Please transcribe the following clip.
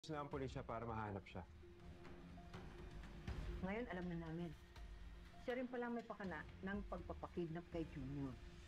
na ang pulisya para mahanap siya. Ngayon alam na namin. Siya rin pala may pakana ng pagpapakidnap kay Junior.